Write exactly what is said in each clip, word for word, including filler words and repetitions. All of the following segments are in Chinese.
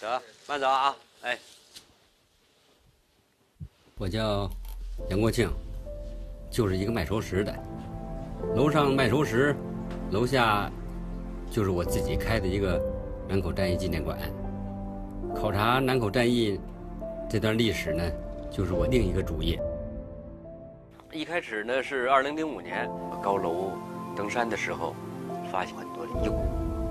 走，慢走啊！哎， 我叫杨国庆，就是一个卖熟食的。楼上卖熟食，楼下就是我自己开的一个南口战役纪念馆。考察南口战役这段历史呢，就是我另一个主业。 一开始呢是二零零五年高楼登山的时候，发现很多的遗骨，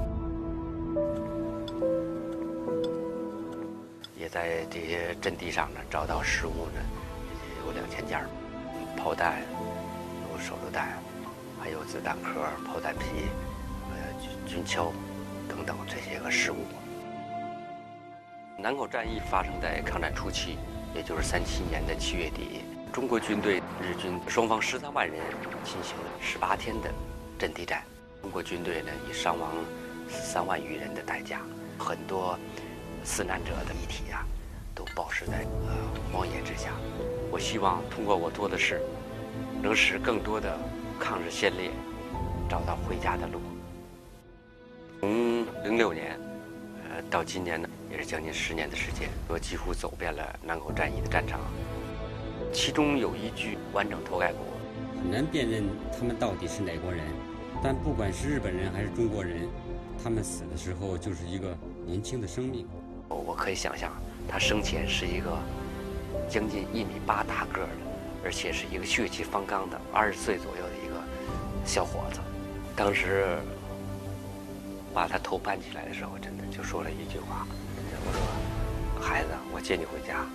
也在这些阵地上呢找到实物呢，有两千件，炮弹，有手榴弹，还有子弹壳、炮弹皮，呃军锹等等这些个实物。南口战役发生在抗战初期，也就是三七年的七月底。中国军队、日军双方十三万人进行了十八天的阵地战。中国军队呢以伤亡三万余人的代价，很多死难者的遗体啊，都暴尸在呃荒野之下。我希望通过我做的事，能使更多的抗日先烈找到回家的路。从零六年，呃到今年呢，也是将近十年的时间，我几乎走遍了南口战役的战场。其中有一具完整头盖骨， 很难辨认他们到底是哪国人。但不管是日本人还是中国人，他们死的时候就是一个年轻的生命。 我可以想象，他生前是一个将近一米八大个的，而且是一个血气方刚的二十岁左右的一个小伙子。当时把他头搬起来的时候，真的就说了一句话：“我说，孩子，我接你回家。”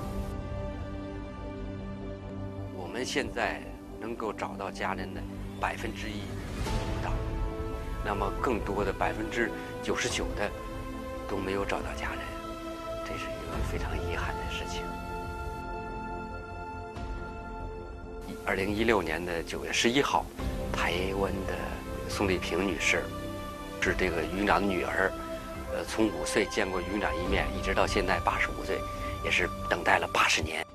我们现在能够找到家人的百分之一不到，那么更多的百分之九十九的都没有找到家人，这是一个非常遗憾的事情。二零一六年的九月十一号，台湾的宋丽萍女士是这个渔长的女儿，呃，从五岁见过渔长一面，一直到现在八十五岁，也是等待了八十年。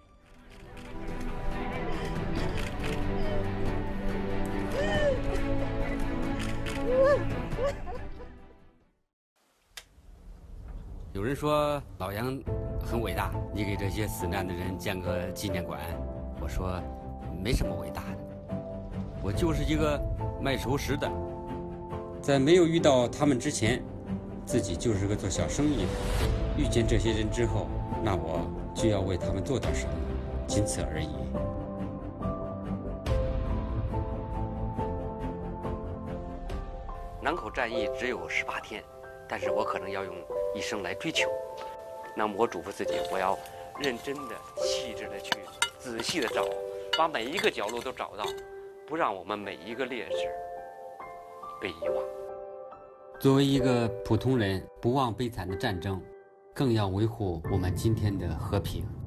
有人说老杨很伟大，你给这些死难的人建个纪念馆。我说没什么伟大的，我就是一个卖熟食的，在没有遇到他们之前，自己就是个做小生意的。遇见这些人之后，那我就要为他们做点什么，仅此而已。 南口战役只有十八天，但是我可能要用一生来追求。那么我嘱咐自己，我要认真的、细致的去仔细的找，把每一个角落都找到，不让我们每一个烈士被遗忘。 作为一个普通人，不忘悲惨的战争，更要维护我们今天的和平。